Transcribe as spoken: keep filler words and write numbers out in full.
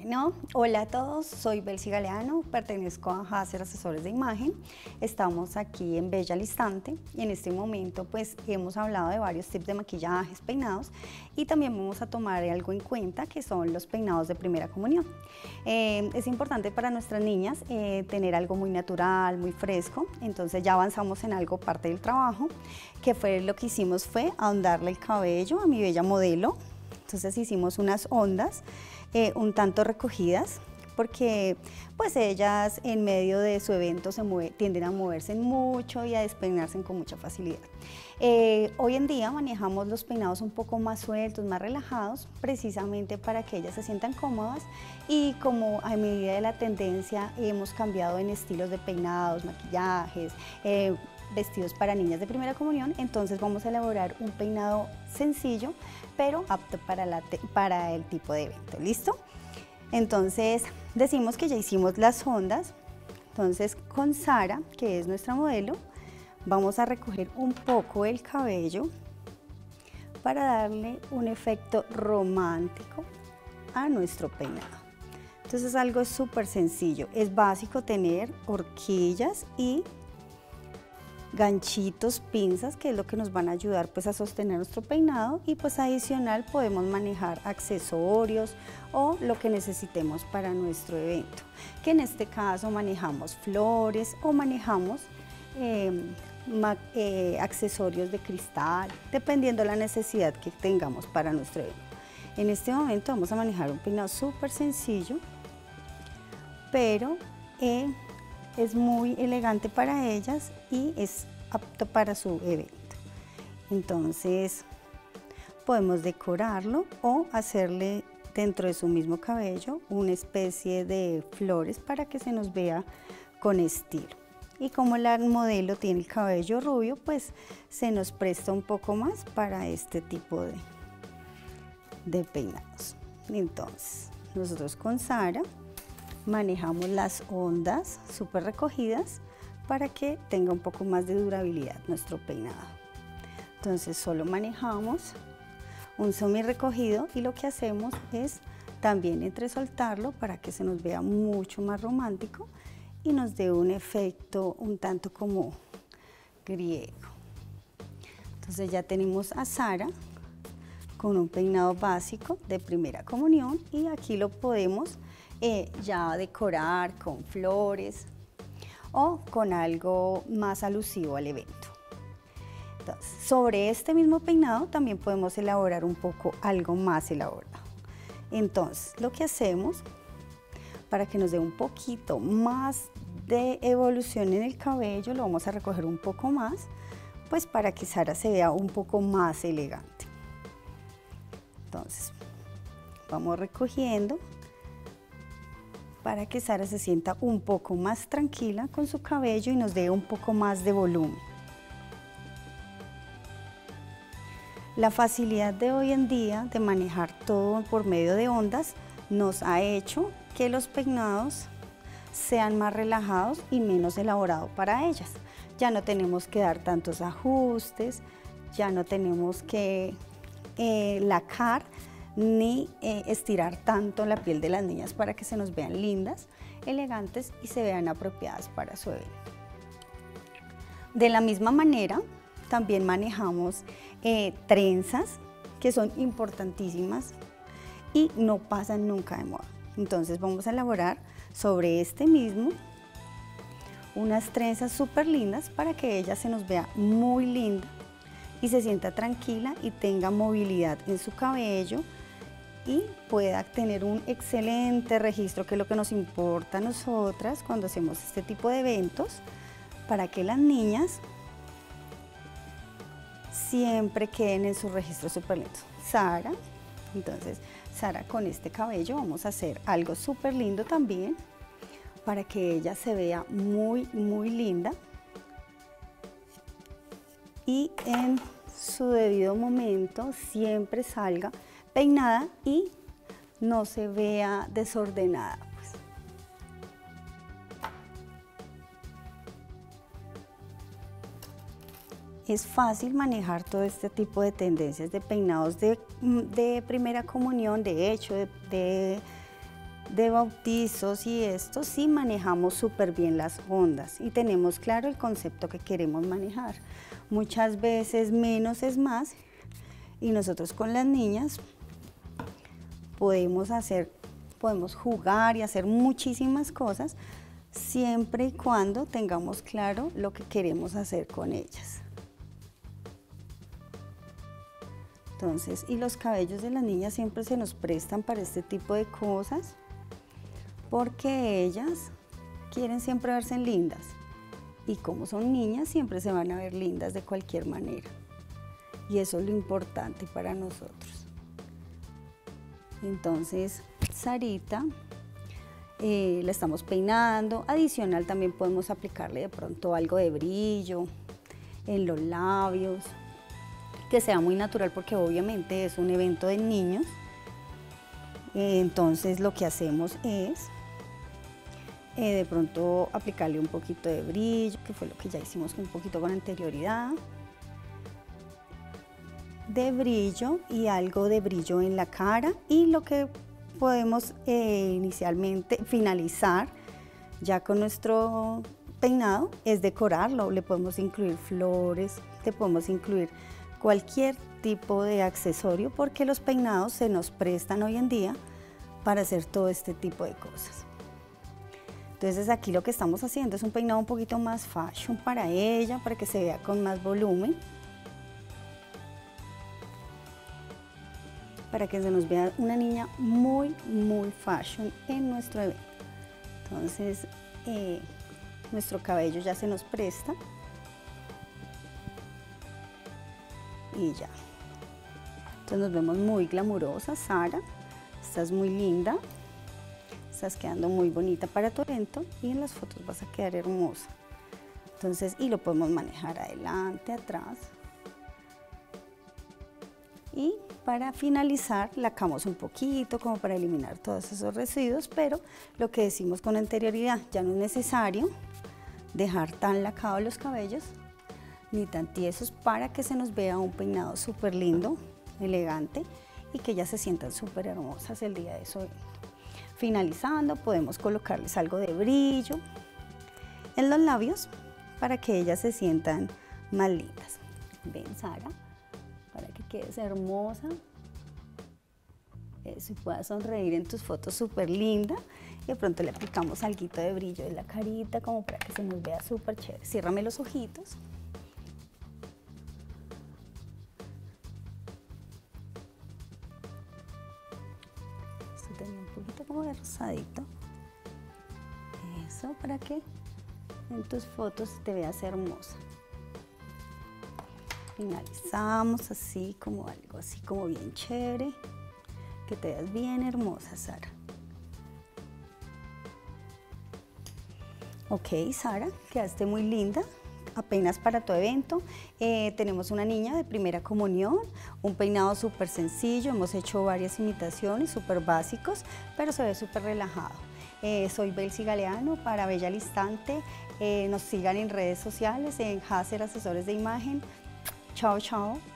Bueno, hola a todos, soy Belsi Galeano, pertenezco a Hacer Asesores de Imagen. Estamos aquí en Bella al Instante y en este momento pues hemos hablado de varios tips de maquillajes, peinados y también vamos a tomar algo en cuenta que son los peinados de primera comunión. Eh, es importante para nuestras niñas eh, tener algo muy natural, muy fresco, entonces ya avanzamos en algo parte del trabajo, que fue lo que hicimos fue ahondarle el cabello a mi bella modelo. Entonces hicimos unas ondas eh, un tanto recogidas porque pues ellas en medio de su evento se mueve, tienden a moverse mucho y a despeinarse con mucha facilidad. Eh, hoy en día manejamos los peinados un poco más sueltos, más relajados, precisamente para que ellas se sientan cómodas y como a medida de la tendencia hemos cambiado en estilos de peinados, maquillajes, eh, vestidos para niñas de primera comunión, entonces vamos a elaborar un peinado sencillo pero apto para, la para el tipo de evento. ¿Listo? Entonces decimos que ya hicimos las ondas, entonces con Sara, que es nuestra modelo, vamos a recoger un poco el cabello para darle un efecto romántico a nuestro peinado. Entonces algo súper sencillo, es básico tener horquillas y ganchitos, pinzas, que es lo que nos van a ayudar pues a sostener nuestro peinado, y pues adicional podemos manejar accesorios o lo que necesitemos para nuestro evento, que en este caso manejamos flores o manejamos eh, eh, accesorios de cristal, dependiendo de la necesidad que tengamos para nuestro evento. En este momento vamos a manejar un peinado súper sencillo, pero eh, es muy elegante para ellas y es apto para su evento. Entonces podemos decorarlo o hacerle dentro de su mismo cabello una especie de flores para que se nos vea con estilo. Y como la modelo tiene el cabello rubio, pues se nos presta un poco más para este tipo de, de peinados. Entonces nosotros con Sara manejamos las ondas súper recogidas para que tenga un poco más de durabilidad nuestro peinado. Entonces solo manejamos un semi recogido y lo que hacemos es también entresoltarlo para que se nos vea mucho más romántico y nos dé un efecto un tanto como griego. Entonces ya tenemos a Sara con un peinado básico de primera comunión y aquí lo podemos Eh, ya decorar con flores o con algo más alusivo al evento. Entonces, sobre este mismo peinado también podemos elaborar un poco algo más elaborado. Entonces, lo que hacemos para que nos dé un poquito más de evolución en el cabello, lo vamos a recoger un poco más, pues para que Sara se vea un poco más elegante. Entonces, vamos recogiendo para que Sara se sienta un poco más tranquila con su cabello y nos dé un poco más de volumen. La facilidad de hoy en día de manejar todo por medio de ondas nos ha hecho que los peinados sean más relajados y menos elaborados para ellas. Ya no tenemos que dar tantos ajustes, ya no tenemos que eh, lacar ni eh, estirar tanto la piel de las niñas para que se nos vean lindas, elegantes y se vean apropiadas para su evento. De la misma manera, también manejamos eh, trenzas que son importantísimas y no pasan nunca de moda. Entonces vamos a elaborar sobre este mismo unas trenzas súper lindas para que ella se nos vea muy linda y se sienta tranquila y tenga movilidad en su cabello y pueda tener un excelente registro, que es lo que nos importa a nosotras cuando hacemos este tipo de eventos, para que las niñas siempre queden en su registro súper lindo. Sara, entonces Sara con este cabello vamos a hacer algo súper lindo también, para que ella se vea muy muy linda y en su debido momento siempre salga peinada y no se vea desordenada. Pues. Es fácil manejar todo este tipo de tendencias de peinados de, de primera comunión, de hecho, de, de de bautizos y esto, sí manejamos súper bien las ondas y tenemos claro el concepto que queremos manejar. Muchas veces menos es más y nosotros con las niñas podemos hacer, podemos jugar y hacer muchísimas cosas siempre y cuando tengamos claro lo que queremos hacer con ellas. Entonces, y los cabellos de las niñas siempre se nos prestan para este tipo de cosas porque ellas quieren siempre verse lindas y como son niñas siempre se van a ver lindas de cualquier manera y eso es lo importante para nosotros. Entonces, Sarita eh, la estamos peinando, adicional también podemos aplicarle de pronto algo de brillo en los labios, que sea muy natural porque obviamente es un evento de niños. Entonces lo que hacemos es eh, de pronto aplicarle un poquito de brillo, que fue lo que ya hicimos un poquito con anterioridad, de brillo y algo de brillo en la cara, y lo que podemos eh, inicialmente finalizar ya con nuestro peinado es decorarlo. Le podemos incluir flores, le podemos incluir cualquier tipo de accesorio porque los peinados se nos prestan hoy en día para hacer todo este tipo de cosas. Entonces aquí lo que estamos haciendo es un peinado un poquito más fashion para ella, para que se vea con más volumen, para que se nos vea una niña muy, muy fashion en nuestro evento. Entonces eh, nuestro cabello ya se nos presta. Y ya. Entonces nos vemos muy glamurosa, Sara. Estás muy linda. Estás quedando muy bonita para tu evento y en las fotos vas a quedar hermosa. Entonces, y lo podemos manejar adelante, atrás. Y para finalizar, lacamos un poquito como para eliminar todos esos residuos, pero lo que decimos con anterioridad, ya no es necesario dejar tan lacados los cabellos ni tan tiesos para que se nos vea un peinado súper lindo, elegante y que ellas se sientan súper hermosas el día de su evento. Finalizando, podemos colocarles algo de brillo en los labios para que ellas se sientan más lindas. Ven, Sara, para que quedes hermosa. Eso, y puedas sonreír en tus fotos súper linda. Y de pronto le aplicamos algo de brillo en la carita como para que se nos vea súper chévere. Ciérrame los ojitos. Tenía un poquito como de rosadito, eso para que en tus fotos te veas hermosa. Finalizamos así como algo así como bien chévere, que te veas bien hermosa, Sara. Ok, Sara, quedaste muy linda. Apenas para tu evento. Eh, tenemos una niña de primera comunión, un peinado súper sencillo, hemos hecho varias imitaciones súper básicos, pero se ve súper relajado. Eh, soy Belsi Galeano para Bella al Instante, eh, nos sigan en redes sociales, en Hacer Asesores de Imagen. Chao, chao.